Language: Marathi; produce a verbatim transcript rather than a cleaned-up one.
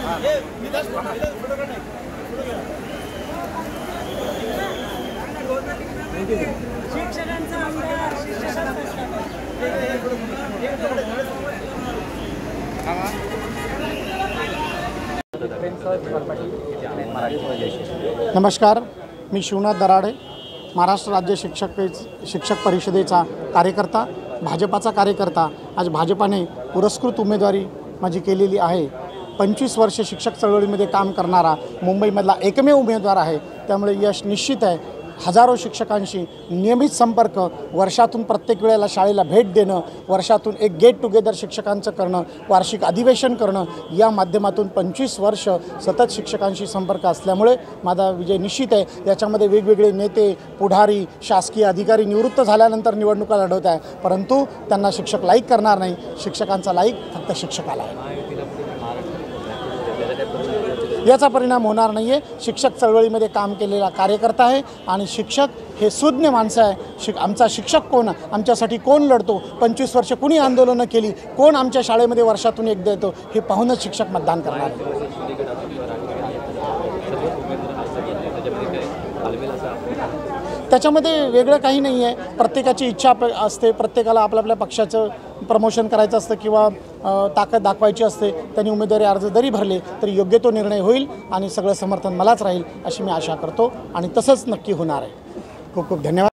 नमस्कार, मी शिवनाथ दराडे, महाराष्ट्र राज्य शिक्षक शिक्षक परिषदेचा कार्यकर्ता, भाजपाचा कार्यकर्ता। आज भाजपाने पुरस्कृत उमेदवारी माझी केलेली आहे। पंचवीस वर्ष शिक्षक चळवळीमध्ये काम करणारा मुंबईमधला एकमेव उमेदवार आहे, त्यामुळे यश निश्चित आहे। हजारो शिक्षकांशी नियमित संपर्क, वर्षातून प्रत्येक वेळेला शाळेला भेट देणं, वर्षातून एक गेट टुगेदर शिक्षकांचं करणं, वार्षिक अधिवेशन करणं, या माध्यमातून पंचवीस वर्ष सतत शिक्षकांशी संपर्क असल्यामुळे माझा विजय निश्चित आहे। याच्यामध्ये वेगवेगळे नेते, पुढारी, शासकीय अधिकारी निवृत्त झाल्यानंतर निवडणुका लढवत आहे, परंतु त्यांना शिक्षक लाईक करणार नाही। शिक्षकांचा लाईक फक्त शिक्षकाला आहे। याचा परिणाम होणार नाही आहे। शिक्षक चळवळीमध्ये काम केलेला कार्यकर्ता आहे आणि शिक्षक हे सुज्ञ माणसं आहे। शिक आमचा शिक्षक कोण, आमच्यासाठी कोण लढतो, पंचवीस वर्ष कुणी आंदोलनं केली, कोण आमच्या शाळेमध्ये वर्षातून एकदा येतो, हे पाहूनच शिक्षक मतदान करणार आहे। त्याच्यामध्ये वेगळं काही नाही आहे। प्रत्येकाची इच्छा असते, प्रत्येकाला आपल्या आपल्या पक्षाचं प्रमोशन करायचं असतं किंवा ताकद दाखवायची असते। त्यांनी उमेदवारी अर्ज जरी भरले तरी योग्य तो निर्णय होईल आणि सगळं समर्थन मलाच राहील अशी मी आशा करतो आणि तसंच नक्की होणार आहे। खूप खूप धन्यवाद।